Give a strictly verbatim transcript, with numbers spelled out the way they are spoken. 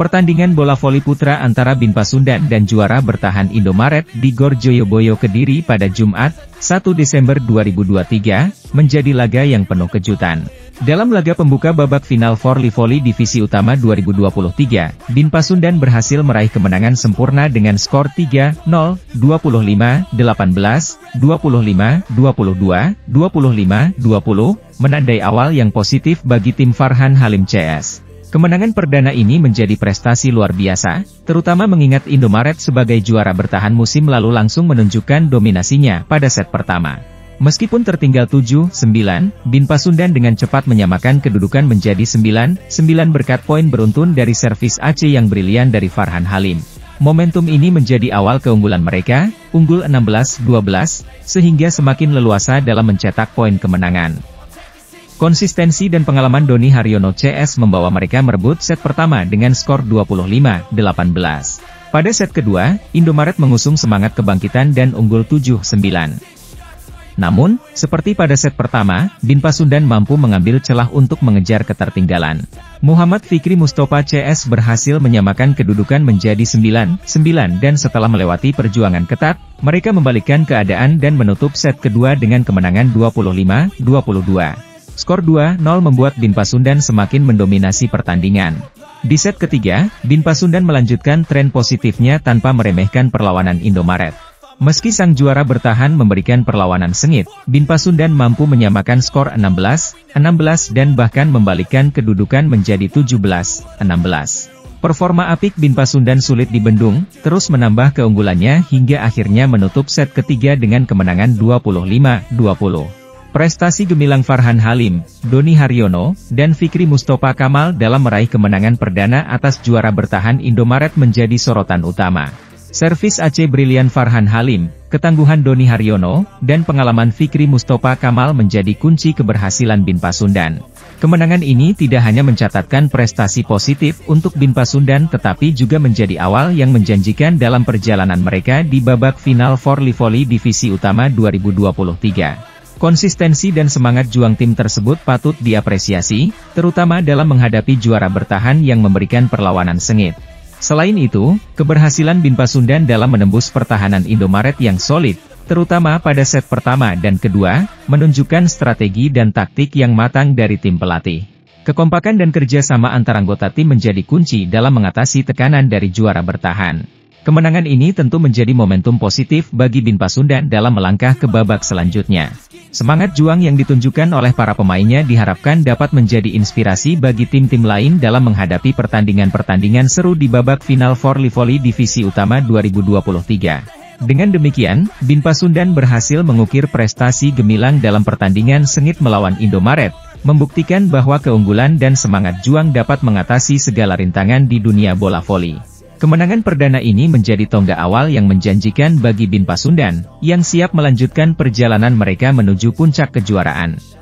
Pertandingan bola voli putra antara Bin Pasundan dan juara bertahan Indomaret di Gor Joyoboyo Kediri pada Jumat, satu Desember dua ribu dua puluh tiga, menjadi laga yang penuh kejutan. Dalam laga pembuka babak final Forli Voli Divisi Utama dua ribu dua puluh tiga, Bin Pasundan berhasil meraih kemenangan sempurna dengan skor tiga nol, dua puluh lima delapan belas, dua puluh lima dua puluh dua, dua puluh lima dua puluh, menandai awal yang positif bagi tim Farhan Halim C S. Kemenangan perdana ini menjadi prestasi luar biasa, terutama mengingat Indomaret sebagai juara bertahan musim lalu langsung menunjukkan dominasinya pada set pertama. Meskipun tertinggal tujuh sembilan, Bin Pasundan dengan cepat menyamakan kedudukan menjadi sembilan sembilan berkat poin beruntun dari servis A C yang brilian dari Farhan Halim. Momentum ini menjadi awal keunggulan mereka, unggul enam belas dua belas, sehingga semakin leluasa dalam mencetak poin kemenangan. Konsistensi dan pengalaman Doni Haryono C S membawa mereka merebut set pertama dengan skor dua puluh lima delapan belas. Pada set kedua, Indomaret mengusung semangat kebangkitan dan unggul tujuh sembilan. Namun, seperti pada set pertama, Bin Pasundan mampu mengambil celah untuk mengejar ketertinggalan. Muhammad Fikri Mustopa C S berhasil menyamakan kedudukan menjadi sembilan sembilan dan setelah melewati perjuangan ketat, mereka membalikkan keadaan dan menutup set kedua dengan kemenangan dua puluh lima dua puluh dua. Skor dua nol membuat Bin Pasundan semakin mendominasi pertandingan. Di set ketiga, Bin Pasundan melanjutkan tren positifnya tanpa meremehkan perlawanan Indomaret. Meski sang juara bertahan memberikan perlawanan sengit, Bin Pasundan mampu menyamakan skor enam belas enam belas dan bahkan membalikkan kedudukan menjadi tujuh belas enam belas. Performa apik Bin Pasundan sulit dibendung, terus menambah keunggulannya hingga akhirnya menutup set ketiga dengan kemenangan dua puluh lima dua puluh. Prestasi gemilang Farhan Halim, Doni Haryono, dan Fikri Mustopa Kamal dalam meraih kemenangan perdana atas juara bertahan Indomaret menjadi sorotan utama. Servis A C brilian Farhan Halim, ketangguhan Doni Haryono, dan pengalaman Fikri Mustopa Kamal menjadi kunci keberhasilan Bin Pasundan. Kemenangan ini tidak hanya mencatatkan prestasi positif untuk Bin Pasundan tetapi juga menjadi awal yang menjanjikan dalam perjalanan mereka di babak final Forli Voli Divisi Utama dua ribu dua puluh tiga. Konsistensi dan semangat juang tim tersebut patut diapresiasi, terutama dalam menghadapi juara bertahan yang memberikan perlawanan sengit. Selain itu, keberhasilan Bin Pasundan dalam menembus pertahanan Indomaret yang solid, terutama pada set pertama dan kedua, menunjukkan strategi dan taktik yang matang dari tim pelatih. Kekompakan dan kerjasama antar anggota tim menjadi kunci dalam mengatasi tekanan dari juara bertahan. Kemenangan ini tentu menjadi momentum positif bagi Bin Pasundan dalam melangkah ke babak selanjutnya. Semangat juang yang ditunjukkan oleh para pemainnya diharapkan dapat menjadi inspirasi bagi tim-tim lain dalam menghadapi pertandingan-pertandingan seru di babak final Forli Voli Divisi Utama dua ribu dua puluh tiga. Dengan demikian, Bin Pasundan berhasil mengukir prestasi gemilang dalam pertandingan sengit melawan Indomaret, membuktikan bahwa keunggulan dan semangat juang dapat mengatasi segala rintangan di dunia bola voli. Kemenangan perdana ini menjadi tonggak awal yang menjanjikan bagi Bin Pasundan, yang siap melanjutkan perjalanan mereka menuju puncak kejuaraan.